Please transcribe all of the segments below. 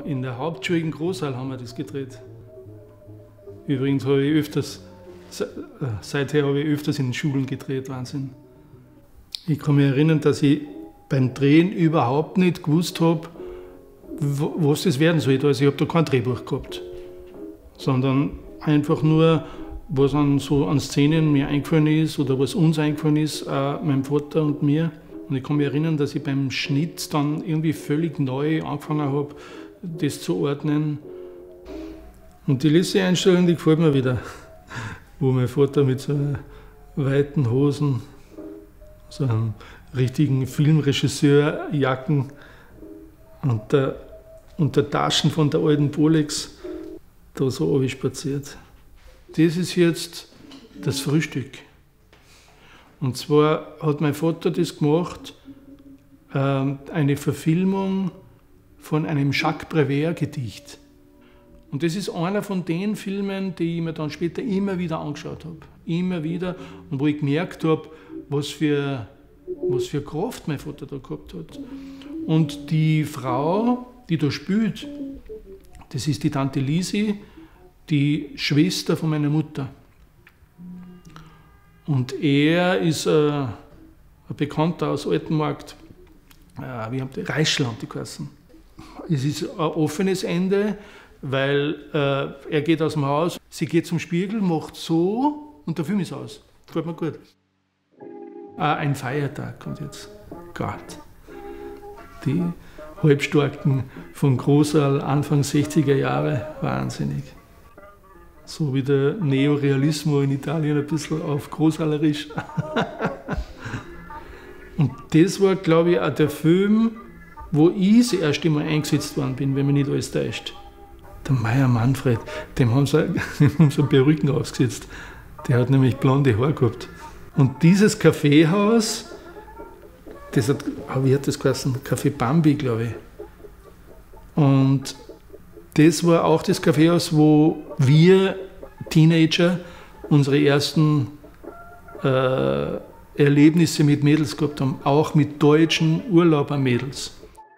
In der Hauptschule in Großal haben wir das gedreht. Übrigens habe ich seither habe ich öfters in den Schulen gedreht, Wahnsinn. Ich kann mich erinnern, dass ich beim Drehen überhaupt nicht gewusst habe, was das werden soll. Also ich habe da kein Drehbuch gehabt, sondern einfach nur, was so an Szenen mir eingefallen ist oder was uns eingefallen ist, meinem Vater und mir. Und ich kann mich erinnern, dass ich beim Schnitt dann irgendwie völlig neu angefangen habe, das zu ordnen. Und die letzte Einstellung, die gefällt mir wieder, wo mein Vater mit so weiten Hosen, so einem richtigen Filmregisseur-Jacken und der Taschen von der alten Bolex da so runterspaziert. Das ist jetzt das Frühstück. Und zwar hat mein Vater das gemacht, eine Verfilmung von einem Jacques Prévert-Gedicht. Und das ist einer von den Filmen, die ich mir dann später immer wieder angeschaut habe. Immer wieder. Und wo ich gemerkt habe, was für Kraft mein Vater da gehabt hat. Und die Frau, die da spielt, das ist die Tante Lisi, die Schwester von meiner Mutter. Und er ist ein Bekannter aus Altenmarkt, wie haben die Reischland die geheißen. Es ist ein offenes Ende, weil er geht aus dem Haus, sie geht zum Spiegel, macht so und der Film ist aus. Gefällt mir gut. Ein Feiertag kommt jetzt. Gott. Die Halbstarken von Großal, Anfang 60er Jahre, wahnsinnig. So wie der Neorealismo in Italien, ein bisschen auf Großalerisch. Und das war, glaube ich, auch der Film, wo ich das erste Mal eingesetzt worden bin, wenn mich nicht alles täuscht. Der Meier Manfred, dem haben sie einen Perücken aufgesetzt. Der hat nämlich blonde Haare gehabt. Und dieses Kaffeehaus, wie hat das geheißen? Café Bambi, glaube ich. Und das war auch das Kaffeehaus, wo wir Teenager unsere ersten Erlebnisse mit Mädels gehabt haben, auch mit deutschen Urlaubermädels.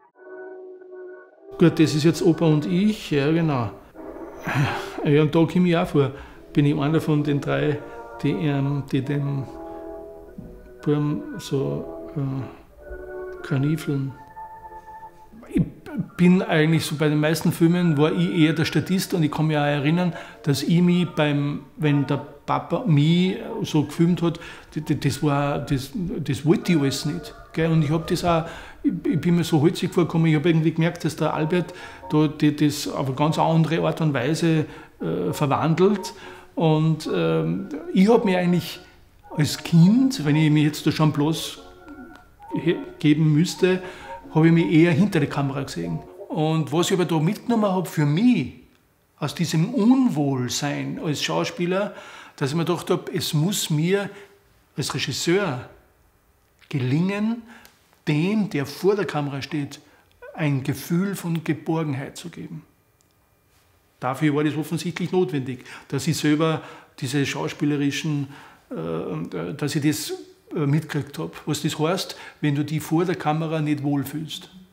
Gut, das ist jetzt Opa und ich, ja genau. Ja, und da komme ich auch vor, bin ich einer von den drei, die dem Buben so Karnifeln. Ich bin eigentlich so bei den meisten Filmen, war ich eher der Statist und ich kann mich auch erinnern, dass ich mich wenn der Papa mich so gefilmt hat, das wollte ich alles nicht. Gell? Und ich habe das auch, ich bin mir so holzig vorgekommen, ich habe irgendwie gemerkt, dass der Albert da das auf eine ganz andere Art und Weise verwandelt. Und ich habe mir eigentlich als Kind, wenn ich mich jetzt da schon bloß geben müsste, habe ich mich eher hinter der Kamera gesehen. Und was ich aber da mitgenommen habe für mich, aus diesem Unwohlsein als Schauspieler, dass ich mir gedacht habe, es muss mir als Regisseur gelingen, dem, der vor der Kamera steht, ein Gefühl von Geborgenheit zu geben. Dafür war das offensichtlich notwendig, dass ich selber diese schauspielerischen, dass ich das mitgekriegt habe. Was das heißt, wenn du dich vor der Kamera nicht wohlfühlst.